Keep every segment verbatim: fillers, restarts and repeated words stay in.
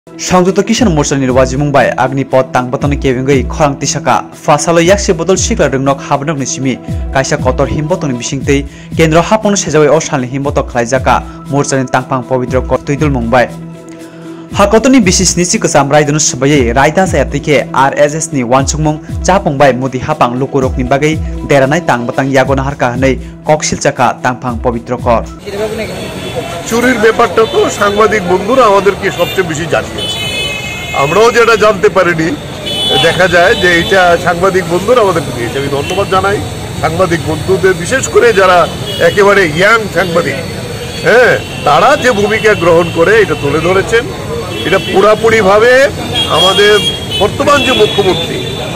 সংযুক্ত কিষাণ মোর্চা নির্বাচী Mumbai আগ্নিপথ तांगबतन केबिंगै खरां तिसाका फासालो yakse bodol sikla rwngnok habnok ni simi kaisa kotor himbotoni bisingtei kendro hapon sejawi o salni himbotok khlaijaka morchani tangpang pavitra kotoidul mumbai hakotoni bisis ni sikasam raidon sabai raida sayatike R S S ni wansungmung chapongbai modi hapang lukurok ni bagai deranai tangbatang yagona harka hanai koksil chaka tangpang pavitra kor চুরির ব্যাপারটা তো সাংবাদিক বন্ধুরা আমাদেরকে সবচেয়ে বেশি জানিয়েছে, আমরাও যেটা জানতে পারিনি দেখা যায় যে এটা সাংবাদিক বন্ধুরা আমাদেরকে দিয়েছে। আমি ধন্যবাদ জানাই সাংবাদিক বন্ধুদের, বিশেষ করে যারা একেবারে ইয়াং সাংবাদিক, হ্যাঁ তারা যে ভূমিকা গ্রহণ করে এটা তুলে ধরেছেন। এটা পুরাপুরিভাবে আমাদের বর্তমান যে মুখ্যমন্ত্রী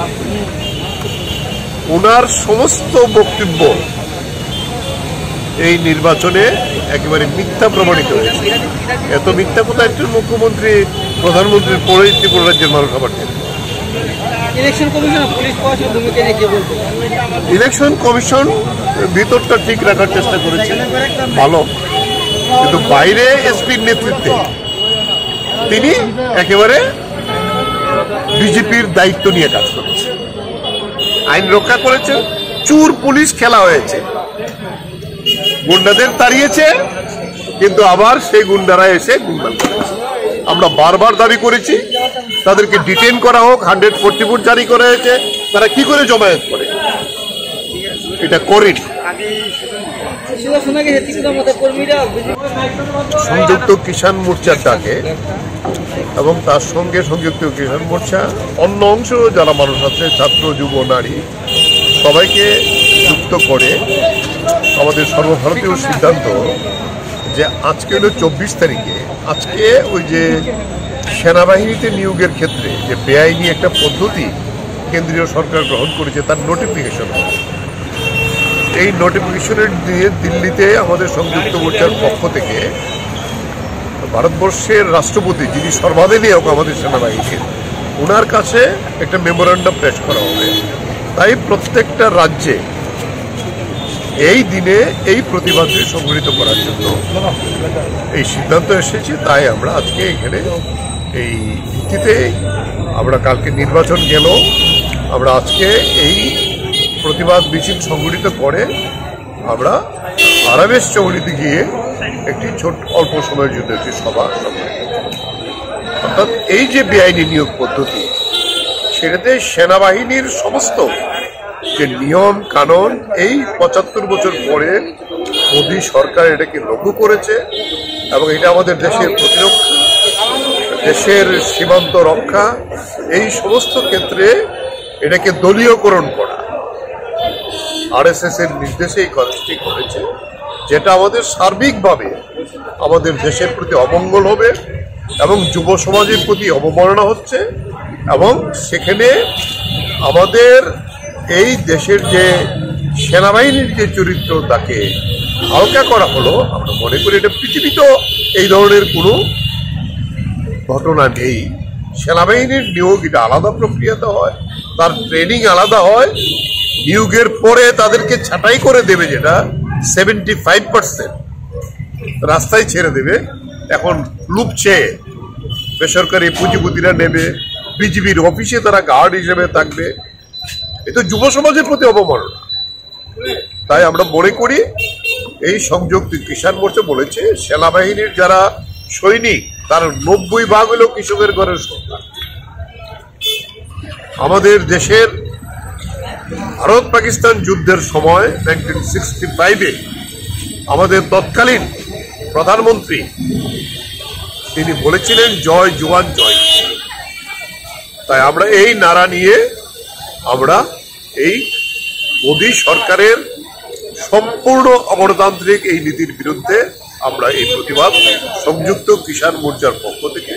ওনার সমস্ত বক্তব্য এই নির্বাচনে একেবারে মিথ্যা প্রমাণিত হয়েছে। এত মিথ্যা কথা একজন মুখ্যমন্ত্রী প্রধানমন্ত্রীর পরেই ত্রিপুরা রাজ্যের মানুষ আবার ইলেকশন কমিশন ভিতরটা ঠিক রাখার চেষ্টা করেছে, ভালো, কিন্তু বাইরে এসপির নেতৃত্বে তিনি একেবারে বিজেপির দায়িত্ব নিয়ে কাজ করেছে, আইন রক্ষা করেছে। চুর পুলিশ খেলা হয়েছে, গুন্ডাদের তাড়িয়েছে, কিন্তু আবার সেই গুন্ডারা এসে গুন্ডা করেছে। আমরা বারবার দাবি করেছি তাদেরকে ডিটেইন করা হোক, হান্ড্রেড ফোর্টি ফুট জারি করা হয়েছে, তারা কি করে জমায়েত করে এটা করেনি। সংযুক্ত কিষাণ মোর্চার ডাকে এবং তার সঙ্গে সংযুক্ত কিষাণ মোর্চা অন্য অংশ যারা মানুষ আছে, ছাত্র যুব নারী সবাইকে যুক্ত করে আমাদের সর্বভারতীয় সিদ্ধান্ত যে আজকে হলো চব্বিশ তারিখে, আজকে ওই যে সেনাবাহিনীতে নিয়োগের ক্ষেত্রে যে বেআইনি একটা পদ্ধতি কেন্দ্রীয় সরকার গ্রহণ করেছে তার নোটিফিকেশন হবে। এই নোটিফিকেশনের দিয়ে দিল্লিতে আমাদের সংযুক্ত মোর্চার পক্ষ থেকে ভারতবর্ষের রাষ্ট্রপতি যিনি সর্বাধিনায়ক আমাদের সেনাবাহিনীর, ওনার কাছে একটা মেমোরান্ডাম পেশ করা হবে। তাই প্রত্যেকটা রাজ্যে এই দিনে এই প্রতিবাদকে সংগঠিত করার জন্য এই সিদ্ধান্ত এসেছে। তাই আমরা আজকে এখানে এই ভিত্তিতে আমরা কালকে নির্বাচন গেল, আমরা আজকে এই প্রতিবাদ মিছিল সংগঠিত করে আমরা আরামেশ চৌড়িতে গিয়ে একটি ছোট অল্প সময়ের জন্য একটি সভা সংগঠিত। অর্থাৎ এই যে বেআইনি নিয়োগ পদ্ধতি সেটাতে সেনাবাহিনীর সমস্ত যে নিয়ম কানুন এই পঁচাত্তর বছর পরে মোদী সরকার এটাকে লক্ষ্য করেছে এবং এটা আমাদের দেশের প্রতিরক্ষা, দেশের সীমান্ত রক্ষা, এই সমস্ত ক্ষেত্রে এটাকে দলীয়করণ করা আর এস এস এর নির্দেশে এই কাজটি করেছে, যেটা আমাদের সার্বিকভাবে আমাদের দেশের প্রতি অমঙ্গল হবে এবং যুব সমাজের প্রতি অবমাননা হচ্ছে। এবং সেখানে আমাদের এই দেশের যে সেনাবাহিনীর যে চরিত্র তাকে হালকা করা হলো, আমরা মনে করি এটা পৃথিবীতেও এই ধরনের কোনো ঘটনা নেই। সেনাবাহিনীর নিয়োগ এটা আলাদা প্রক্রিয়াতে হয়, তার ট্রেনিং আলাদা হয়, নিয়োগের পরে তাদেরকে ছাঁটাই করে দেবে, যেটা সেভেন্টি ফাইভ পার্সেন্ট রাস্তায় ছেড়ে দেবে। এখন লুপছে বেসরকারি পুঁজিপতিরা নেবে, বিজিবির অফিসে তারা গার্ড হিসেবে থাকবে, এটা যুব সমাজের প্রতি অবমাননা। তাই আমরা মনে করি এই সংযুক্ত কিষাণ মোর্চা বলেছে সেনাবাহিনীর যারা সৈনিক তার নব্বই ভাগ হলো কৃষকের ঘরের সন্তান। আমাদের দেশের ভারত পাকিস্তান যুদ্ধের সময় নাইনটিন সিক্সটি ফাইভে আমাদের তৎকালীন প্রধানমন্ত্রী তিনি বলেছিলেন জয় জওয়ান জয়। তাই আমরা এই নারা নিয়ে আমরা এই মোদী সরকারের সম্পূর্ণ অগণতান্ত্রিক এই নীতির বিরুদ্ধে আমরা এই প্রতিবাদ সংযুক্ত কিষাণ মোর্চার পক্ষ থেকে